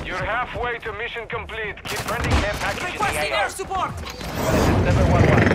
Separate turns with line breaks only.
You're halfway to mission complete. Keep friendly care package in the
Requesting
AO.
air support!
711.